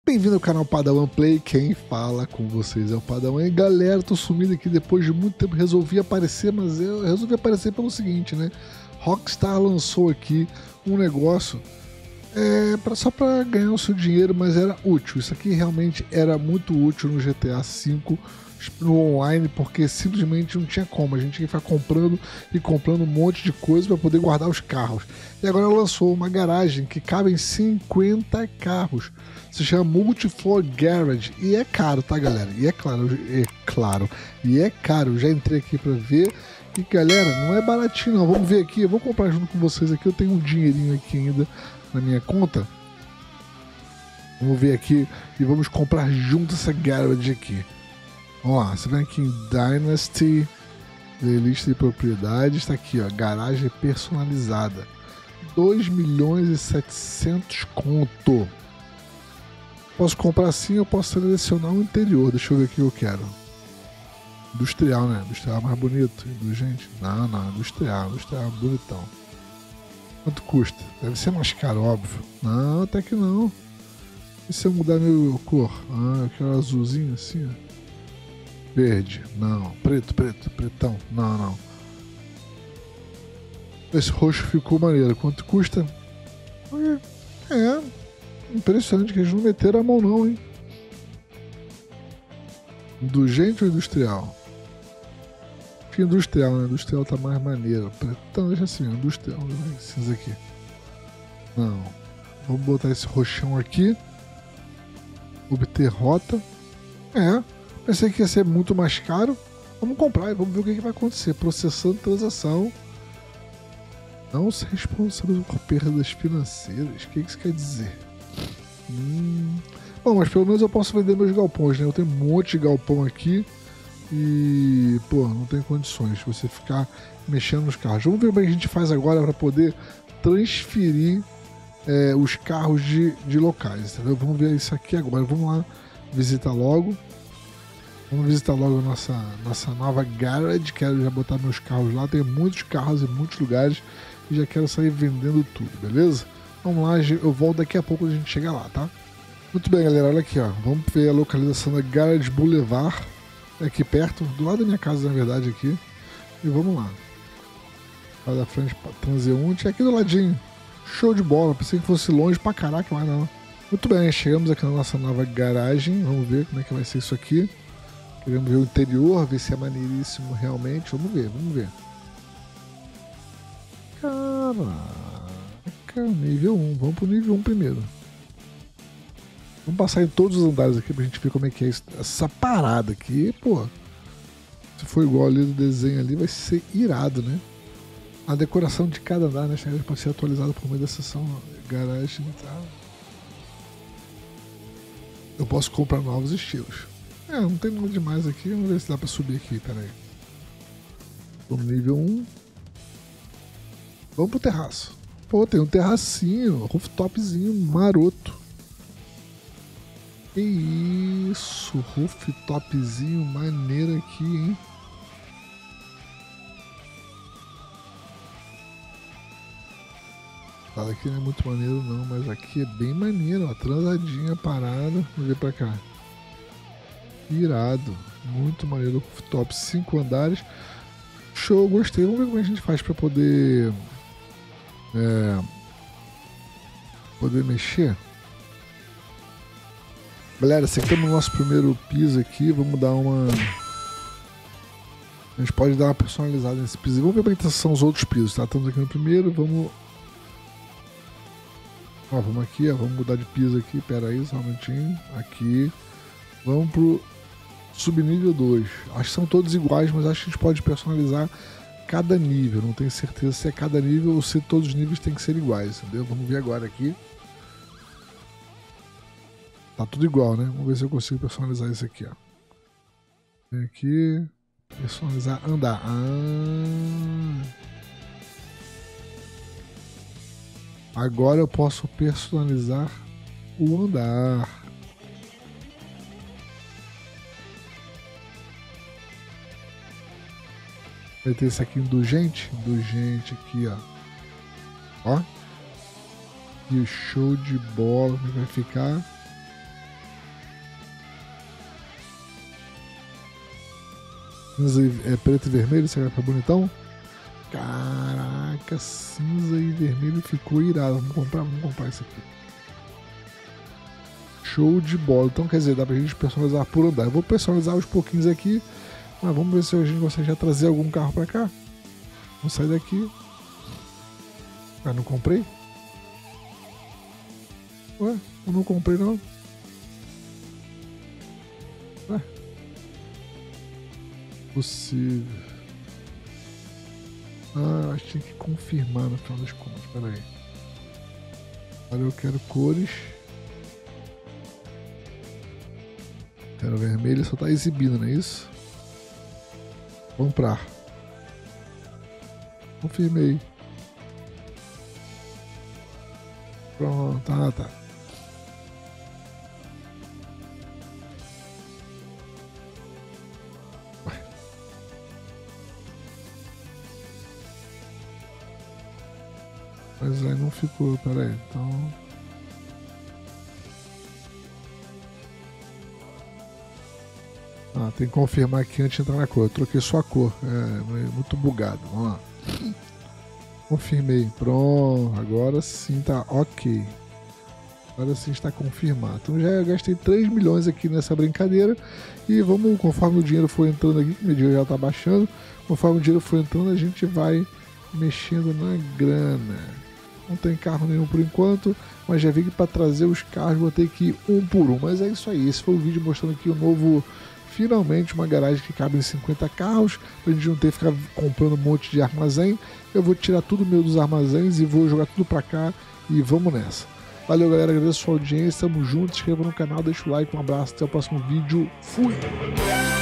Bem-vindo ao canal Padawan Play, quem fala com vocês é o Padawan. E galera, tô sumido aqui depois de muito tempo, resolvi aparecer, mas eu resolvi aparecer pelo seguinte, né? Rockstar lançou aqui um negócio só para ganhar o seu dinheiro, mas era útil. Isso aqui realmente era muito útil no GTA V, no online, porque simplesmente não tinha como. A gente tinha que ficar comprando e comprando um monte de coisa para poder guardar os carros. E agora lançou uma garagem que cabe em 50 carros. Se chama Multi-Floor Garage. E é caro, tá, galera? E é claro. E é caro. Já entrei aqui para ver. E galera, não é baratinho não. Vamos ver aqui. Eu vou comprar junto com vocês aqui. Eu tenho um dinheirinho aqui ainda na minha conta. Vamos ver aqui e vamos comprar junto essa garage aqui. Vamos lá, você vem aqui em Dynasty, playlist de propriedades, está aqui, ó, garagem personalizada, 2.700.000 conto. Posso comprar assim, eu posso selecionar o interior, deixa eu ver o que eu quero. Industrial, né? Industrial mais bonito, indulgente. Não, industrial bonitão. Quanto custa? Deve ser mais caro, óbvio. Não, até que não. E se eu mudar meu cor? Eu quero azulzinho assim, ó. Verde, não. Pretão, não. Esse roxo ficou maneiro. Quanto custa? Impressionante que eles não meteram a mão não, hein? Indulgente ou industrial? Acho que industrial, né? Industrial tá mais maneiro. Pretão, deixa assim, industrial. Cinza aqui. Não. Vamos botar esse roxão aqui. Obter rota. Pensei que ia ser muito mais caro. Vamos comprar e vamos ver o que vai acontecer. Processando transação. Não se responsável por perdas financeiras. O que isso quer dizer? Bom, mas pelo menos eu posso vender meus galpões, né? Eu tenho um monte de galpão aqui. E, não tem condições de você ficar mexendo nos carros. Vamos ver como a gente faz agora para poder transferir os carros de locais, entendeu? Vamos ver isso aqui agora. Vamos lá visitar logo. Vamos visitar logo a nossa nova garage. Quero já botar meus carros lá. Tem muitos carros em muitos lugares. E já quero sair vendendo tudo, beleza? Vamos lá, eu volto daqui a pouco quando a gente chegar lá, tá? Muito bem, galera. Olha aqui, ó. Vamos ver a localização da Garage Boulevard. Aqui perto, do lado da minha casa, na verdade, aqui. E vamos lá. Lá da frente, transeunte. Aqui do ladinho. Show de bola. Pensei que fosse longe pra caraca, mas não. Muito bem, chegamos aqui na nossa nova garagem. Vamos ver como é que vai ser isso aqui. Queremos ver o interior, ver se é maneiríssimo realmente. Vamos ver. Caraca, nível 1. Vamos pro nível 1 primeiro. Vamos passar em todos os andares aqui pra gente ver como é que é essa parada aqui. Se for igual ali do desenho ali, vai ser irado, né? A decoração de cada andar, né? Pode ser atualizada por meio da seção garagem e tal. Eu posso comprar novos estilos. Não tem nada demais aqui. Vamos ver se dá pra subir aqui, pera aí. Vamos no nível 1. Vamos pro terraço. Tem um terracinho, rooftopzinho maroto. Que isso, rooftopzinho maneiro aqui, hein? Aqui não é muito maneiro não, mas aqui é bem maneiro, ó. Transadinha, parada. Vamos ver pra cá. Irado, muito maneiro, top 5 andares. Show, gostei. Vamos ver como a gente faz para poder mexer. Galera, esse aqui é o nosso primeiro piso aqui. Vamos dar uma... A gente pode dar uma personalizada nesse piso. Vamos ver como é que são os outros pisos, tá? Estamos aqui no primeiro, vamos aqui, ó. Vamos mudar de piso aqui. Pera aí, só um minutinho. Aqui. Vamos pro subnível 2. Acho que são todos iguais, mas acho que a gente pode personalizar cada nível. Não tenho certeza se é cada nível ou se todos os níveis têm que ser iguais, entendeu? Vamos ver agora aqui. Tá tudo igual, né? Vamos ver se eu consigo personalizar isso aqui, ó. Vem aqui. Personalizar, andar. Agora eu posso personalizar o andar. Vai ter esse aqui indulgente aqui, ó. E o show de bola, como vai ficar? Cinza e, preto e vermelho, será que fica bonitão? Caraca, cinza e vermelho ficou irado. Vamos comprar isso aqui. Show de bola. Então quer dizer, dá pra gente personalizar por andar. Eu vou personalizar aos pouquinhos aqui, mas vamos ver se a gente consegue já trazer algum carro pra cá. Vamos sair daqui. Ah, não comprei? Ué, eu não comprei não. Ué. Possível. Ah, acho que tinha que confirmar no final das contas. Pera aí. Agora eu quero cores. Quero vermelho, só tá exibindo, não é isso? Comprar. Confirmei. Pronto, tá. Mas aí não ficou, peraí, então... Ah, tem que confirmar aqui antes de entrar na cor. Eu troquei só a cor, é muito bugado, vamos lá. Confirmei, pronto, agora sim tá ok. Agora sim está confirmado. Então já gastei 3 milhões aqui nessa brincadeira. E vamos, conforme o dinheiro for entrando aqui, que meu dinheiro já tá baixando, conforme o dinheiro for entrando, a gente vai mexendo na grana. Não tem carro nenhum por enquanto, mas já vi que para trazer os carros vou ter que ir um por um. Mas é isso aí, esse foi o vídeo mostrando aqui o novo, finalmente uma garagem que cabe em 50 carros, pra gente não ter que ficar comprando um monte de armazém. Eu vou tirar tudo meu dos armazéns e vou jogar tudo pra cá e vamos nessa. Valeu galera, agradeço a sua audiência, tamo junto, se inscreva no canal, deixa o like, um abraço, até o próximo vídeo, fui!